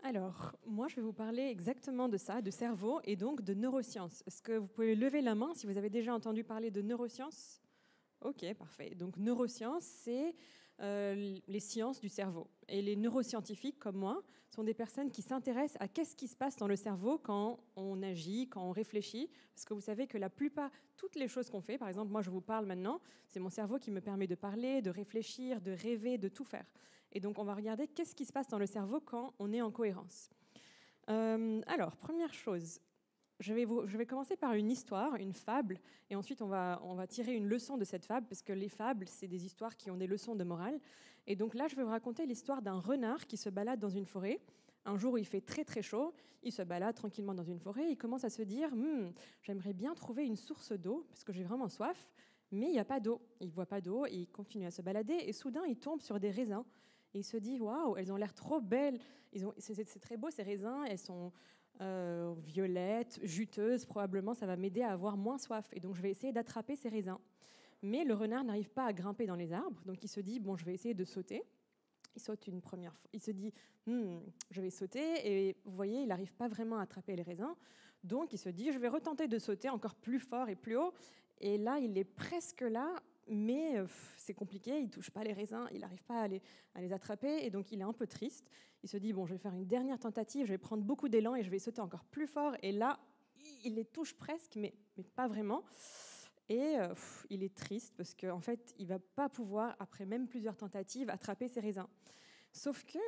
Alors, moi, je vais vous parler exactement de ça, de cerveau et donc de neurosciences. Est-ce que vous pouvez lever la main si vous avez déjà entendu parler de neurosciences? Ok, parfait. Donc, neurosciences, c'est les sciences du cerveau. Et les neuroscientifiques, comme moi, sont des personnes qui s'intéressent à qu'est-ce qui se passe dans le cerveau quand on agit, quand on réfléchit. Parce que vous savez que la plupart, toutes les choses qu'on fait, par exemple, moi, je vous parle maintenant, c'est mon cerveau qui me permet de parler, de réfléchir, de rêver, de tout faire. Et donc, on va regarder qu'est-ce qui se passe dans le cerveau quand on est en cohérence. Alors, première chose, je vais commencer par une histoire, une fable, et ensuite on va tirer une leçon de cette fable, parce que les fables, c'est des histoires qui ont des leçons de morale. Et donc là, je vais vous raconter l'histoire d'un renard qui se balade dans une forêt. Un jour où il fait très très chaud, il se balade tranquillement dans une forêt, il commence à se dire j'aimerais bien trouver une source d'eau, parce que j'ai vraiment soif, mais il n'y a pas d'eau. Il ne voit pas d'eau, et il continue à se balader, et soudain, il tombe sur des raisins. Et il se dit waouh, elles ont l'air trop belles. C'est très beau ces raisins, elles sont violettes, juteuses, probablement ça va m'aider à avoir moins soif. Et donc je vais essayer d'attraper ces raisins. Mais le renard n'arrive pas à grimper dans les arbres, donc il se dit bon, je vais essayer de sauter. Il saute une première fois. Il se dit je vais sauter, et vous voyez, il n'arrive pas vraiment à attraper les raisins. Donc il se dit je vais retenter de sauter encore plus fort et plus haut. Et là, il est presque là, mais c'est compliqué, il ne touche pas les raisins, il n'arrive pas à les attraper, et donc il est un peu triste. Il se dit, bon, je vais faire une dernière tentative, je vais prendre beaucoup d'élan et je vais sauter encore plus fort, et là, il les touche presque, mais pas vraiment. Et il est triste parce qu'en fait, il ne va pas pouvoir, après même plusieurs tentatives, attraper ses raisins. Sauf que,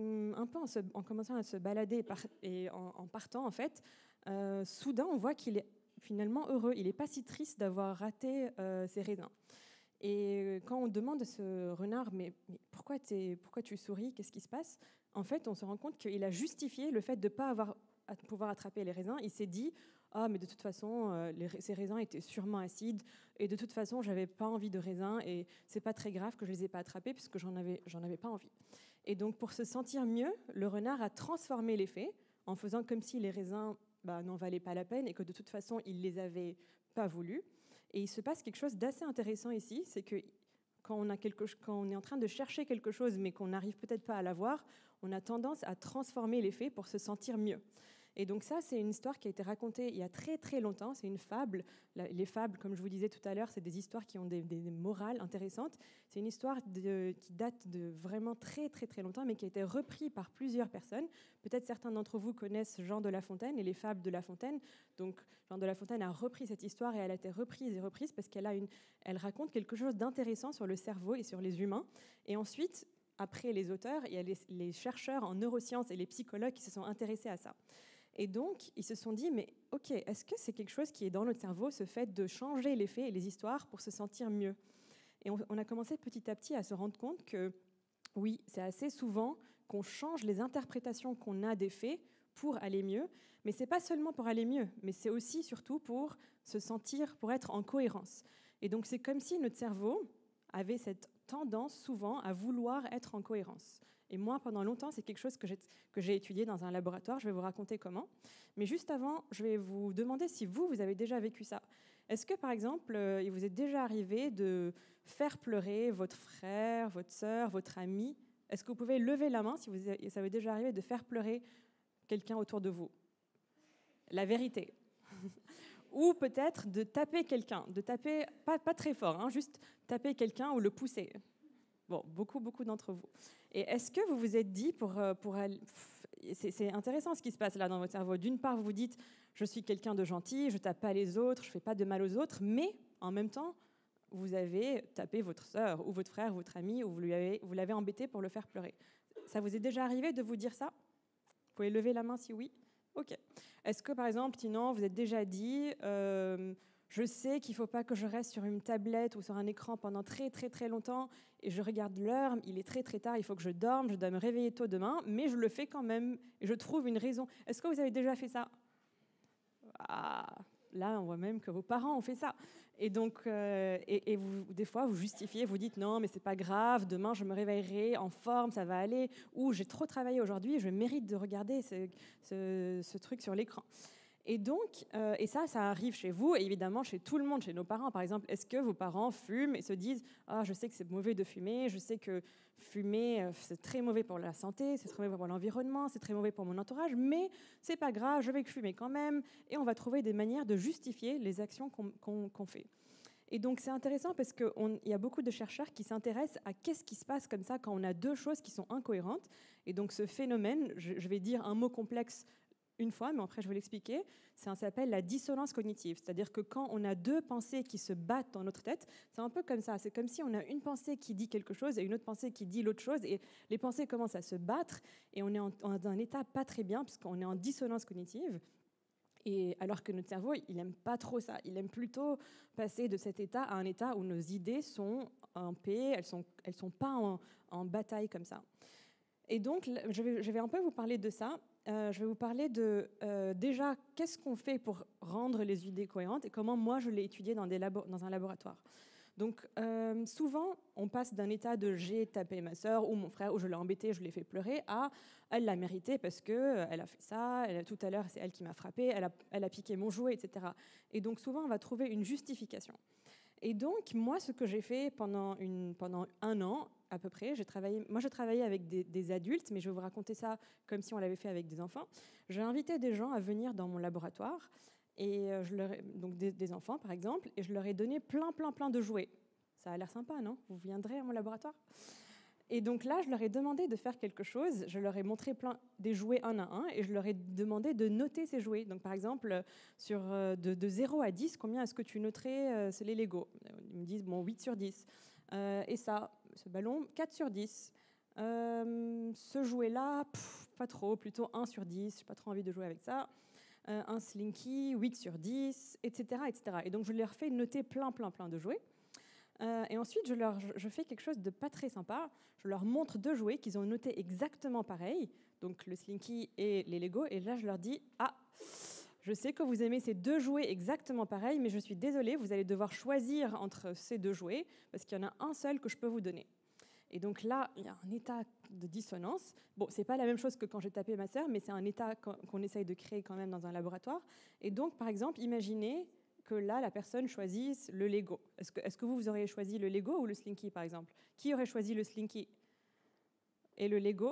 en commençant à se balader et en partant, en fait, soudain, on voit qu'il est finalement heureux. Il n'est pas si triste d'avoir raté ses raisins. Et quand on demande à ce renard, mais pourquoi tu souris? Qu'est-ce qui se passe? En fait, on se rend compte qu'il a justifié le fait de ne pas pouvoir attraper les raisins. Il s'est dit, mais de toute façon, ces raisins étaient sûrement acides, et de toute façon, j'avais pas envie de raisins, et c'est pas très grave que je les ai pas attrapés, puisque j'en avais pas envie. Et donc, pour se sentir mieux, le renard a transformé les faits en faisant comme si les raisins n'en valaient pas la peine, et que de toute façon, il les avait pas voulu. Et il se passe quelque chose d'assez intéressant ici, c'est que quand on est en train de chercher quelque chose, mais qu'on n'arrive peut-être pas à l'avoir, on a tendance à transformer les faits pour se sentir mieux. Et donc ça, c'est une histoire qui a été racontée il y a très très longtemps, c'est une fable. Les fables, comme je vous disais tout à l'heure, c'est des histoires qui ont des morales intéressantes. C'est une histoire qui date de vraiment très très très longtemps, mais qui a été reprise par plusieurs personnes. Peut-être certains d'entre vous connaissent Jean de La Fontaine et les fables de La Fontaine. Donc Jean de La Fontaine a repris cette histoire, et elle a été reprise et reprise parce elle raconte quelque chose d'intéressant sur le cerveau et sur les humains. Et ensuite, après les auteurs, il y a les chercheurs en neurosciences et les psychologues qui se sont intéressés à ça. Et donc, ils se sont dit, mais ok, est-ce que c'est quelque chose qui est dans notre cerveau, ce fait de changer les faits et les histoires pour se sentir mieux? Et on a commencé petit à petit à se rendre compte que, oui, c'est assez souvent qu'on change les interprétations qu'on a des faits pour aller mieux, mais c'est pas seulement pour aller mieux, mais c'est aussi surtout pour se sentir, pour être en cohérence. Et donc, c'est comme si notre cerveau avait cette tendance souvent à vouloir être en cohérence. Et moi, pendant longtemps, c'est quelque chose que j'ai étudié dans un laboratoire. Je vais vous raconter comment. Mais juste avant, je vais vous demander si vous avez déjà vécu ça. Est-ce que, par exemple, il vous est déjà arrivé de faire pleurer votre frère, votre sœur, votre ami? Est-ce que vous pouvez lever la main si ça vous est déjà arrivé de faire pleurer quelqu'un autour de vous? La vérité. Ou peut-être de taper quelqu'un, de taper, pas très fort, hein, juste taper quelqu'un ou le pousser. Bon, beaucoup d'entre vous. Et est-ce que vous vous êtes dit, c'est intéressant ce qui se passe là dans votre cerveau. D'une part, vous vous dites, je suis quelqu'un de gentil, je tape pas les autres, je fais pas de mal aux autres, mais en même temps, vous avez tapé votre sœur ou votre frère, votre ami, ou vous l'avez embêté pour le faire pleurer. Ça vous est déjà arrivé de vous dire ça? Vous pouvez lever la main si oui. Ok. Est-ce que, par exemple, sinon, vous êtes déjà dit, je sais qu'il ne faut pas que je reste sur une tablette ou sur un écran pendant très, très, très longtemps, et je regarde l'heure, il est très, très tard, il faut que je dorme, je dois me réveiller tôt demain, mais je le fais quand même, et je trouve une raison. Est-ce que vous avez déjà fait ça? Là, on voit même que vos parents ont fait ça. Et donc, vous, des fois, vous justifiez, vous dites non, mais c'est pas grave, demain je me réveillerai en forme, ça va aller, ou j'ai trop travaillé aujourd'hui, je mérite de regarder ce truc sur l'écran. Et donc, et ça arrive chez vous, et évidemment chez tout le monde, chez nos parents par exemple. Est-ce que vos parents fument et se disent « Ah, je sais que c'est mauvais de fumer, je sais que fumer, c'est très mauvais pour la santé, c'est très mauvais pour l'environnement, c'est très mauvais pour mon entourage, mais c'est pas grave, je vais fumer quand même. » Et on va trouver des manières de justifier les actions qu'on fait. Et donc c'est intéressant parce qu'il y a beaucoup de chercheurs qui s'intéressent à qu'est-ce qui se passe comme ça quand on a deux choses qui sont incohérentes. Et donc ce phénomène, je vais dire un mot complexe une fois, mais après je vais l'expliquer, ça s'appelle la dissonance cognitive. C'est-à-dire que quand on a deux pensées qui se battent dans notre tête, c'est un peu comme ça. C'est comme si on a une pensée qui dit quelque chose et une autre pensée qui dit l'autre chose, et les pensées commencent à se battre, et on est dans un état pas très bien, puisqu'on est en dissonance cognitive. Et alors que notre cerveau, il n'aime pas trop ça. Il aime plutôt passer de cet état à un état où nos idées sont en paix, elles sont pas en bataille comme ça. Et donc, je vais un peu vous parler de ça. Je vais vous parler de, déjà, qu'est-ce qu'on fait pour rendre les idées cohérentes et comment moi, je l'ai étudié dans un laboratoire. Donc, souvent, on passe d'un état de « j'ai tapé ma sœur ou mon frère, ou je l'ai embêté, je l'ai fait pleurer » à « elle l'a mérité parce qu'elle a fait ça, tout à l'heure, c'est elle qui m'a frappé, elle a piqué mon jouet, etc. » Et donc, souvent, on va trouver une justification. Et donc, moi, ce que j'ai fait pendant un an, à peu près, je travaillais avec des adultes, mais je vais vous raconter ça comme si on l'avait fait avec des enfants. J'ai invité des gens à venir dans mon laboratoire, et donc des enfants, par exemple, et je leur ai donné plein de jouets. Ça a l'air sympa, non? Vous viendrez à mon laboratoire? Et donc là, je leur ai demandé de faire quelque chose. Je leur ai montré des jouets un à un, et je leur ai demandé de noter ces jouets. Donc par exemple, de 0 à 10, combien est-ce que tu noterais les Lego? Ils me disent, bon, 8 sur 10. Et ça, ce ballon, 4 sur 10. Ce jouet-là, pas trop, plutôt 1 sur 10. Je n'ai pas trop envie de jouer avec ça. Un Slinky, 8 sur 10, etc., etc. Et donc je leur fais noter plein de jouets. Et ensuite, je fais quelque chose de pas très sympa. Je leur montre deux jouets qu'ils ont notés exactement pareil, donc le Slinky et les Lego. Et là, je leur dis « Ah, je sais que vous aimez ces deux jouets exactement pareils, mais je suis désolée, vous allez devoir choisir entre ces deux jouets, parce qu'il y en a un seul que je peux vous donner. » Et donc là, il y a un état de dissonance. Bon, c'est pas la même chose que quand j'ai tapé ma sœur, mais c'est un état qu'on essaye de créer quand même dans un laboratoire. Et donc, par exemple, imaginez que là, la personne choisisse le Lego. Est-ce que vous auriez choisi le Lego ou le Slinky, par exemple? Qui aurait choisi le Slinky et le Lego?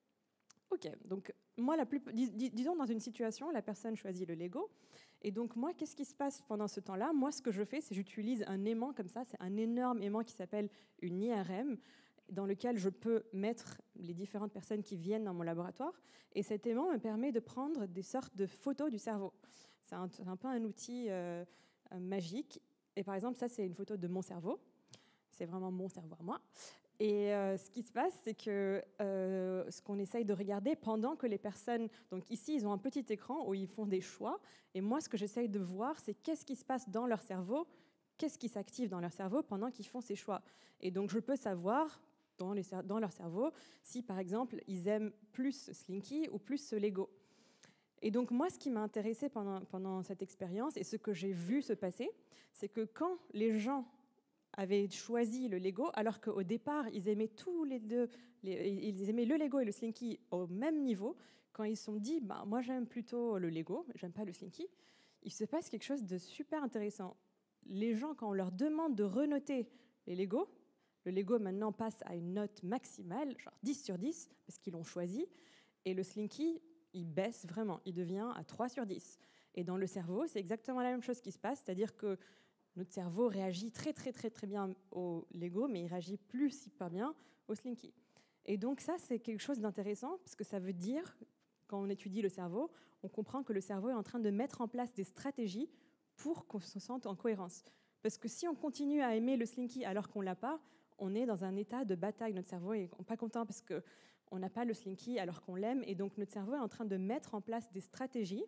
Ok, donc moi, disons dans une situation, la personne choisit le Lego. Et donc moi, qu'est-ce qui se passe pendant ce temps-là? Moi, ce que je fais, c'est j'utilise un aimant comme ça. C'est un énorme aimant qui s'appelle une IRM, dans lequel je peux mettre les différentes personnes qui viennent dans mon laboratoire. Et cet aimant me permet de prendre des sortes de photos du cerveau. C'est un peu un outil magique. Et par exemple, ça, c'est une photo de mon cerveau. C'est vraiment mon cerveau à moi. Et ce qui se passe, c'est que ce qu'on essaye de regarder pendant que les personnes... Donc ici, ils ont un petit écran où ils font des choix. Et moi, ce que j'essaye de voir, c'est qu'est-ce qui se passe dans leur cerveau, qu'est-ce qui s'active dans leur cerveau pendant qu'ils font ces choix. Et donc, je peux savoir dans leur cerveau si, par exemple, ils aiment plus Slinky ou plus ce Lego. Et donc, moi, ce qui m'a intéressée pendant cette expérience et ce que j'ai vu se passer, c'est que quand les gens avaient choisi le Lego, alors qu'au départ, ils aimaient tous les deux, ils aimaient le Lego et le Slinky au même niveau, quand ils se sont dit, bah, moi, j'aime plutôt le Lego, j'aime pas le Slinky, il se passe quelque chose de super intéressant. Les gens, quand on leur demande de renoter les Lego, le Lego maintenant passe à une note maximale, genre 10 sur 10, parce qu'ils l'ont choisi, et le Slinky, il baisse vraiment, il devient à 3 sur 10. Et dans le cerveau, c'est exactement la même chose qui se passe, c'est-à-dire que notre cerveau réagit très bien au Lego, mais il réagit plus hyper bien au Slinky. Et donc ça, c'est quelque chose d'intéressant, parce que ça veut dire, quand on étudie le cerveau, on comprend que le cerveau est en train de mettre en place des stratégies pour qu'on se sente en cohérence. Parce que si on continue à aimer le Slinky alors qu'on ne l'a pas, on est dans un état de bataille. Notre cerveau n'est pas content parce qu'on n'a pas le Slinky alors qu'on l'aime. Et donc notre cerveau est en train de mettre en place des stratégies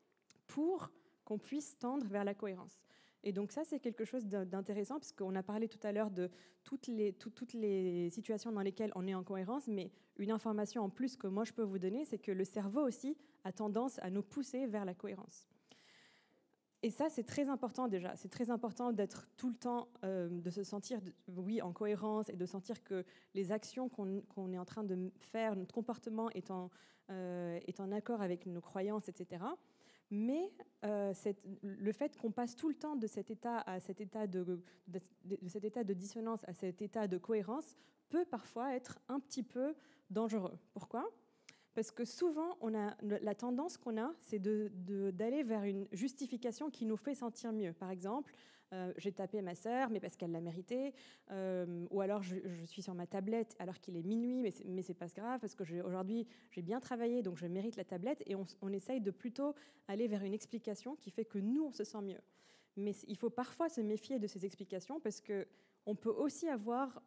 pour qu'on puisse tendre vers la cohérence. Et donc ça, c'est quelque chose d'intéressant, parce qu'on a parlé tout à l'heure de toutes les situations dans lesquelles on est en cohérence, mais une information en plus que moi je peux vous donner, c'est que le cerveau aussi a tendance à nous pousser vers la cohérence. Et ça, c'est très important déjà. C'est très important d'être tout le temps, de se sentir, en cohérence, et de sentir que les actions qu'on est en train de faire, notre comportement est en accord avec nos croyances, etc. Mais le fait qu'on passe tout le temps de cet état à cet état de cet état de dissonance à cet état de cohérence peut parfois être un petit peu dangereux. Pourquoi ? Parce que souvent, la tendance qu'on a, c'est d'aller vers une justification qui nous fait sentir mieux. Par exemple, j'ai tapé ma sœur, mais parce qu'elle l'a mérité, ou alors je suis sur ma tablette alors qu'il est minuit, mais c'est pas grave, parce que aujourd'hui j'ai bien travaillé, donc je mérite la tablette, et on essaye de plutôt aller vers une explication qui fait que nous, on se sent mieux. Mais il faut parfois se méfier de ces explications, parce qu'on peut aussi avoir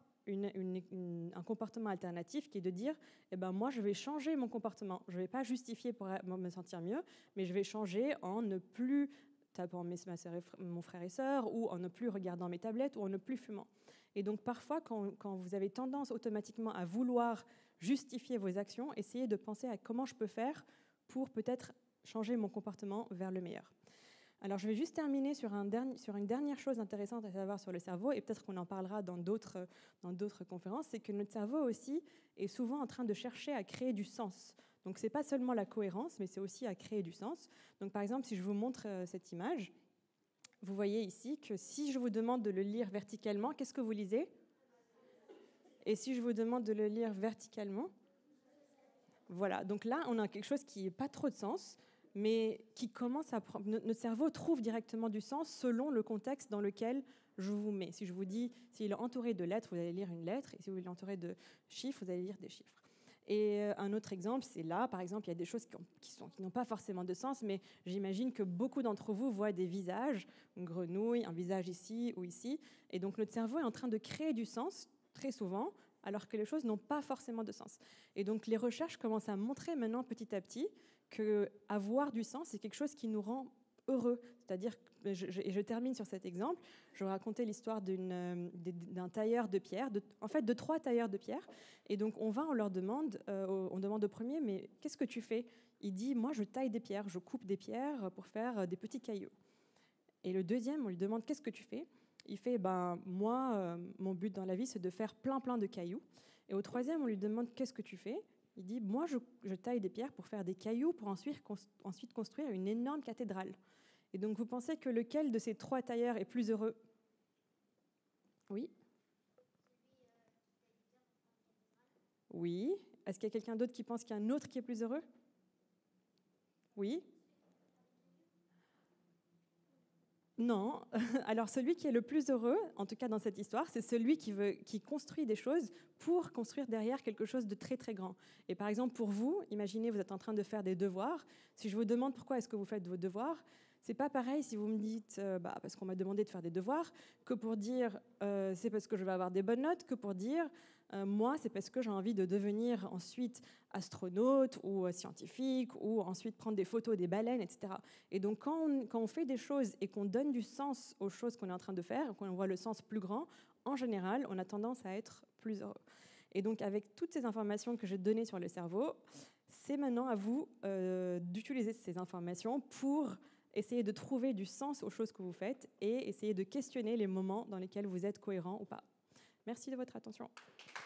un comportement alternatif qui est de dire moi je vais changer mon comportement, je ne vais pas justifier pour me sentir mieux, mais je vais changer en ne plus tapant mon frère et sœur, ou en ne plus regardant mes tablettes, ou en ne plus fumant. Et donc parfois quand vous avez tendance automatiquement à vouloir justifier vos actions, essayez de penser à comment je peux faire pour peut-être changer mon comportement vers le meilleur. Alors, je vais juste terminer sur une dernière chose intéressante à savoir sur le cerveau, et peut-être qu'on en parlera dans d'autres conférences, c'est que notre cerveau aussi est souvent en train de chercher à créer du sens. Donc, ce n'est pas seulement la cohérence, mais c'est aussi à créer du sens. Donc, par exemple, si je vous montre cette image, vous voyez ici que si je vous demande de le lire verticalement, qu'est-ce que vous lisez ? Et si je vous demande de le lire verticalement ? Voilà, donc là, on a quelque chose qui n'a pas trop de sens, mais qui commence à prendre... Notre cerveau trouve directement du sens selon le contexte dans lequel je vous mets. Si je vous dis, s'il est entouré de lettres, vous allez lire une lettre, et si vous êtes entouré de chiffres, vous allez lire des chiffres. Et un autre exemple, c'est là, par exemple, il y a des choses qui n'ont pas forcément de sens, mais j'imagine que beaucoup d'entre vous voient des visages, une grenouille, un visage ici ou ici, et donc notre cerveau est en train de créer du sens, très souvent, alors que les choses n'ont pas forcément de sens. Et donc les recherches commencent à montrer maintenant petit à petit qu'avoir du sens, c'est quelque chose qui nous rend heureux. C'est-à-dire, et je termine sur cet exemple, je vais raconter l'histoire d'un tailleur de pierre, de 3 tailleurs de pierre. Et donc on demande au premier, mais qu'est-ce que tu fais ? Il dit, moi je taille des pierres, je coupe des pierres pour faire des petits cailloux. Et le deuxième, on lui demande, qu'est-ce que tu fais ? Il fait, moi, mon but dans la vie, c'est de faire plein de cailloux. Et au troisième, on lui demande, qu'est-ce que tu fais ? Il dit, moi, je taille des pierres pour faire des cailloux, pour ensuite construire une énorme cathédrale. Et donc, vous pensez que lequel de ces 3 tailleurs est plus heureux ? Oui ? Oui. Est-ce qu'il y a quelqu'un d'autre qui pense qu'il y a un autre qui est plus heureux ? Oui ? Non. Alors celui qui est le plus heureux, en tout cas dans cette histoire, c'est celui qui construit des choses pour construire derrière quelque chose de très très grand. Et par exemple pour vous, imaginez vous êtes en train de faire des devoirs. Si je vous demande pourquoi est-ce que vous faites vos devoirs, c'est pas pareil si vous me dites parce qu'on m'a demandé de faire des devoirs, que pour dire c'est parce que je vais avoir des bonnes notes, que pour dire moi c'est parce que j'ai envie de devenir ensuite astronaute ou scientifique, ou ensuite prendre des photos des baleines, etc. Et donc quand on fait des choses et qu'on donne du sens aux choses qu'on est en train de faire, quand on voit le sens plus grand, en général on a tendance à être plus heureux. Et donc avec toutes ces informations que j'ai données sur le cerveau, c'est maintenant à vous d'utiliser ces informations pour essayer de trouver du sens aux choses que vous faites et essayer de questionner les moments dans lesquels vous êtes cohérent ou pas. Merci de votre attention.